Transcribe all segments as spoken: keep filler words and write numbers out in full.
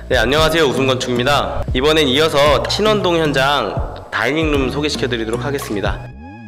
네, 안녕하세요. 우승건축입니다. 이번엔 이어서 신원동 현장 다이닝룸 소개시켜 드리도록 하겠습니다.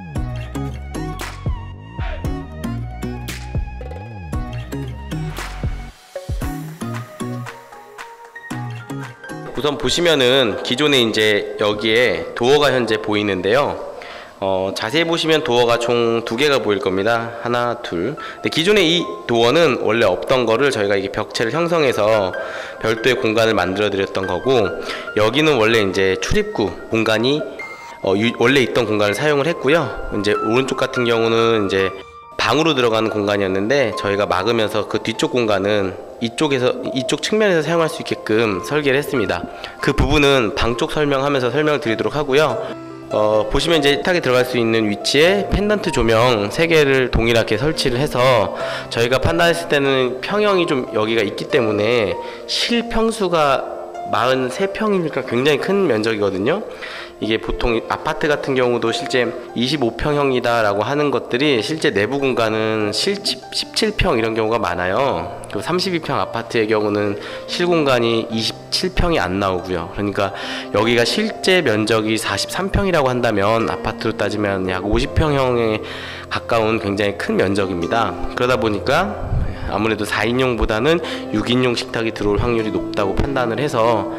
우선 보시면은 기존에 이제 여기에 도어가 현재 보이는데요. 어, 자세히 보시면 도어가 총 두 개가 보일 겁니다. 하나, 둘. 근데 기존에 이 도어는 원래 없던 거를 저희가 이게 벽체를 형성해서 별도의 공간을 만들어 드렸던 거고, 여기는 원래 이제 출입구 공간이 어, 유, 원래 있던 공간을 사용을 했고요. 이제 오른쪽 같은 경우는 이제 방으로 들어가는 공간이었는데 저희가 막으면서 그 뒤쪽 공간은 이쪽에서 이쪽 측면에서 사용할 수 있게끔 설계를 했습니다. 그 부분은 방 쪽 설명하면서 설명을 드리도록 하고요. 어, 보시면 이제 식탁에 들어갈 수 있는 위치에 펜던트 조명 세 개를 동일하게 설치를 해서 저희가 판단했을 때는 평형이 좀 여기가 있기 때문에 실평수가 사십삼 평이니까 굉장히 큰 면적이거든요. 이게 보통 아파트 같은 경우도 실제 이십오 평형이다 라고 하는 것들이 실제 내부 공간은 십칠 평 이런 경우가 많아요. 그리고 삼십이 평 아파트의 경우는 실공간이 이십칠 평이 안 나오고요. 그러니까 여기가 실제 면적이 사십삼 평이라고 한다면 아파트로 따지면 약 오십 평형에 가까운 굉장히 큰 면적입니다. 그러다 보니까 아무래도 사 인용보다는 육 인용 식탁이 들어올 확률이 높다고 판단을 해서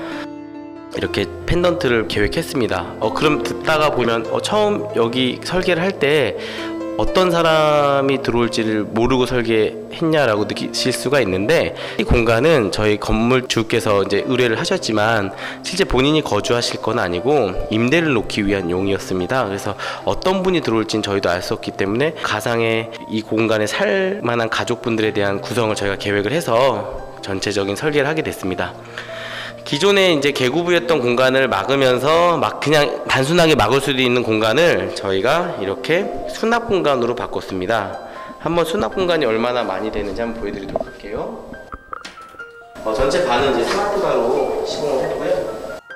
이렇게 펜던트를 계획했습니다. 어, 그럼 듣다가 보면 어, 처음 여기 설계를 할 때 어떤 사람이 들어올지를 모르고 설계했냐라고 느끼실 수가 있는데, 이 공간은 저희 건물주께서 이제 의뢰를 하셨지만 실제 본인이 거주하실 건 아니고 임대를 놓기 위한 용이었습니다. 그래서 어떤 분이 들어올지는 저희도 알 수 없기 때문에 가상의 이 공간에 살 만한 가족분들에 대한 구성을 저희가 계획을 해서 전체적인 설계를 하게 됐습니다. 기존에 이제 개구부였던 공간을 막으면서 막 그냥 단순하게 막을 수도 있는 공간을 저희가 이렇게 수납 공간으로 바꿨습니다. 한번 수납 공간이 얼마나 많이 되는지 한번 보여드리도록 할게요. 어, 전체 반은 이제 스마트 바로 시공을 했고요.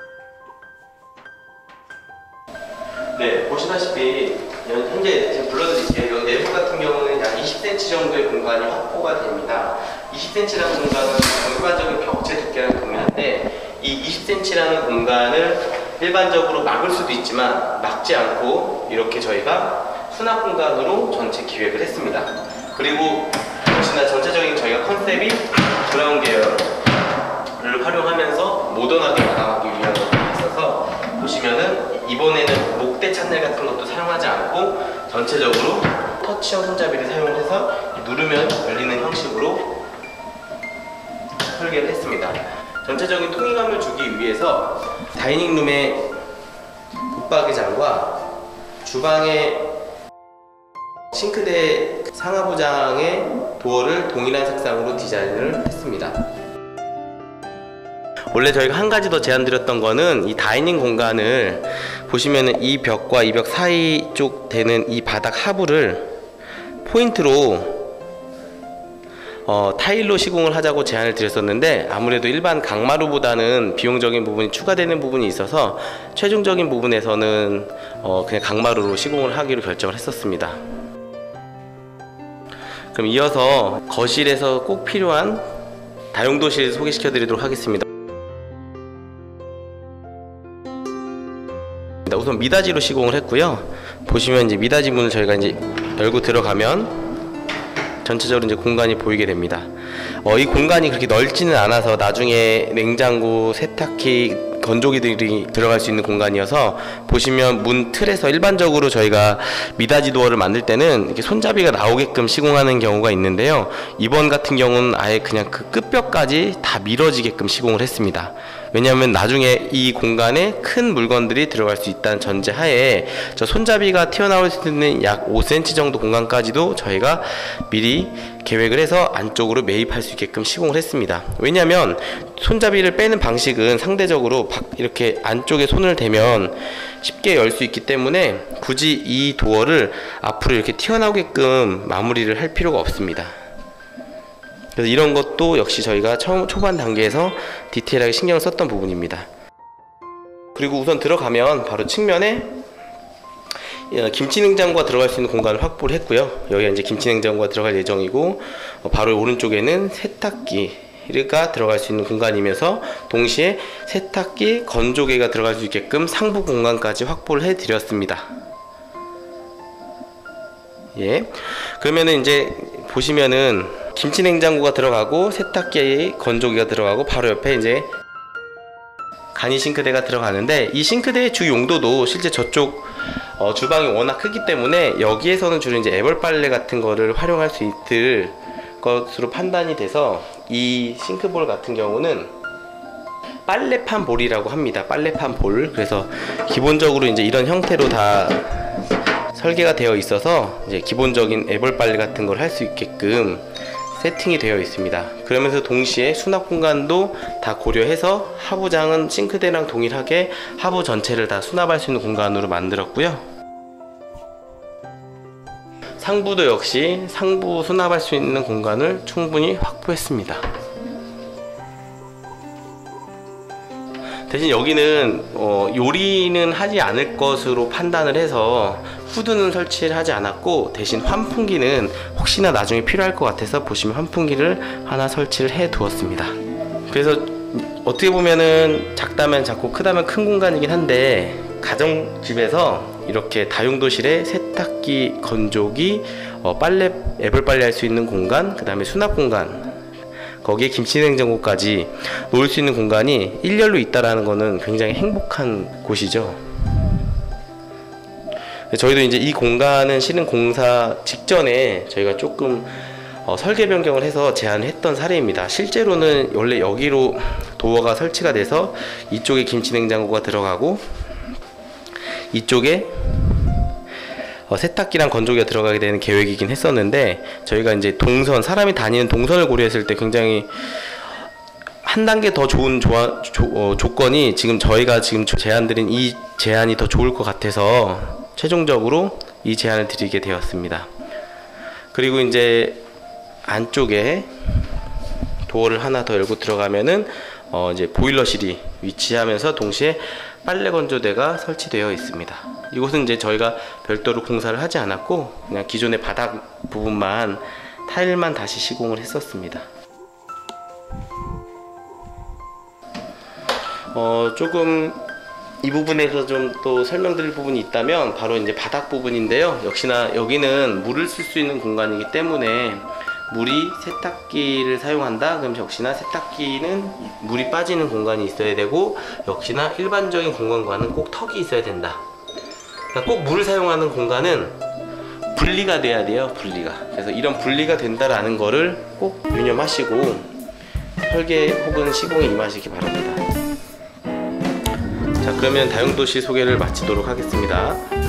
네, 보시다시피 현재 지금 불러드릴게요. 이 내부 같은 경우는 약 이십 센티미터 정도의 공간이 확보가 됩니다. 이십 센티미터라는 공간은 일반적인 벽체 두께랑 동일한데, 이 이십 센티미터라는 공간을 일반적으로 막을 수도 있지만 막지 않고 이렇게 저희가 수납 공간으로 전체 기획을 했습니다. 그리고 역시나 전체적인 저희가 컨셉이 브라운 계열을 활용하면서 모던하게 나가기 위한 것도 있어서, 보시면은 이번에는 목대 찬넬 같은 것도 사용하지 않고 전체적으로 터치형 손잡이를 사용해서 누르면 열리는 형식으로 설계를 했습니다. 전체적인 통일감을 주기 위해서 다이닝룸의 붙박이장과 주방의 싱크대 상하부장의 도어를 동일한 색상으로 디자인을 했습니다. 원래 저희가 한 가지 더 제안드렸던 거는 이 다이닝 공간을 보시면은 이 벽과 이 벽 사이 쪽 되는 이 바닥 하부를 포인트로 어, 타일로 시공을 하자고 제안을 드렸었는데, 아무래도 일반 강마루보다는 비용적인 부분이 추가되는 부분이 있어서 최종적인 부분에서는 어, 그냥 강마루로 시공을 하기로 결정을 했었습니다. 그럼 이어서 거실에서 꼭 필요한 다용도실 소개시켜 드리도록 하겠습니다. 우선 미닫이로 시공을 했고요. 보시면 이제 미닫이 문을 저희가 이제 열고 들어가면 전체적으로 이제 공간이 보이게 됩니다. 어, 이 공간이 그렇게 넓지는 않아서 나중에 냉장고, 세탁기, 건조기들이 들어갈 수 있는 공간이어서, 보시면 문 틀에서 일반적으로 저희가 미닫이 도어를 만들 때는 이렇게 손잡이가 나오게끔 시공하는 경우가 있는데요. 이번 같은 경우는 아예 그냥 그 끝벽까지 다 밀어지게끔 시공을 했습니다. 왜냐하면 나중에 이 공간에 큰 물건들이 들어갈 수 있다는 전제하에 저 손잡이가 튀어나올 수 있는 약 오 센티미터 정도 공간까지도 저희가 미리 계획을 해서 안쪽으로 매입할 수 있게끔 시공을 했습니다. 왜냐하면 손잡이를 빼는 방식은 상대적으로 이렇게 안쪽에 손을 대면 쉽게 열 수 있기 때문에 굳이 이 도어를 앞으로 이렇게 튀어나오게끔 마무리를 할 필요가 없습니다. 그래서 이런 것도 역시 저희가 처음 초반 단계에서 디테일하게 신경을 썼던 부분입니다. 그리고 우선 들어가면 바로 측면에 김치냉장고가 들어갈 수 있는 공간을 확보를 했고요. 여기가 이제 김치냉장고가 들어갈 예정이고, 바로 오른쪽에는 세탁기 가 들어갈 수 있는 공간이면서 동시에 세탁기, 건조기가 들어갈 수 있게끔 상부 공간까지 확보를 해 드렸습니다. 예. 그러면은 이제 보시면은 김치 냉장고가 들어가고 세탁기, 건조기가 들어가고 바로 옆에 이제 간이 싱크대가 들어가는데, 이 싱크대의 주 용도도 실제 저쪽 어, 주방이 워낙 크기 때문에 여기에서는 주로 이제 애벌 빨래 같은 거를 활용할 수 있을 것으로 판단이 돼서 이 싱크볼 같은 경우는 빨래판 볼이라고 합니다. 빨래판 볼. 그래서 기본적으로 이제 이런 형태로 다 설계가 되어 있어서 이제 기본적인 애벌 빨래 같은 걸 할 수 있게끔 세팅이 되어 있습니다. 그러면서 동시에 수납 공간도 다 고려해서 하부장은 싱크대랑 동일하게 하부 전체를 다 수납할 수 있는 공간으로 만들었고요. 상부도 역시 상부 수납할 수 있는 공간을 충분히 확보했습니다. 대신 여기는 어, 요리는 하지 않을 것으로 판단을 해서 후드는 설치를 하지 않았고, 대신 환풍기는 혹시나 나중에 필요할 것 같아서 보시면 환풍기를 하나 설치를 해 두었습니다. 그래서 어떻게 보면은 작다면 작고 크다면 큰 공간이긴 한데, 가정집에서 이렇게 다용도실에 세탁기, 건조기, 어, 빨래, 애벌 빨래 할 수 있는 공간, 그 다음에 수납 공간, 거기에 김치냉장고까지 놓을 수 있는 공간이 일렬로 있다라는 거는 굉장히 행복한 곳이죠. 저희도 이제 이 공간은 실은 공사 직전에 저희가 조금 어, 설계 변경을 해서 제안을 했던 사례입니다. 실제로는 원래 여기로 도어가 설치가 돼서 이쪽에 김치냉장고가 들어가고 이쪽에 어, 세탁기랑 건조기가 들어가게 되는 계획이긴 했었는데, 저희가 이제 동선, 사람이 다니는 동선을 고려했을 때 굉장히 한 단계 더 좋은 조화, 조, 어, 조건이 지금 저희가 지금 제안드린 이 제안이 더 좋을 것 같아서 최종적으로 이 제안을 드리게 되었습니다. 그리고 이제 안쪽에 도어를 하나 더 열고 들어가면은 어 이제 보일러실이 위치하면서 동시에 빨래 건조대가 설치되어 있습니다. 이곳은 이제 저희가 별도로 공사를 하지 않았고 그냥 기존의 바닥 부분만 타일만 다시 시공을 했었습니다. 어 조금 이 부분에서 좀 또 설명드릴 부분이 있다면 바로 이제 바닥 부분인데요. 역시나 여기는 물을 쓸 수 있는 공간이기 때문에 물이 세탁기를 사용한다 그럼 역시나 세탁기는 물이 빠지는 공간이 있어야 되고, 역시나 일반적인 공간과는 꼭 턱이 있어야 된다. 그러니까 꼭 물을 사용하는 공간은 분리가 돼야 돼요. 분리가. 그래서 이런 분리가 된다라는 거를 꼭 유념하시고 설계 혹은 시공에 임하시기 바랍니다. 자, 그러면 다용도실 소개를 마치도록 하겠습니다.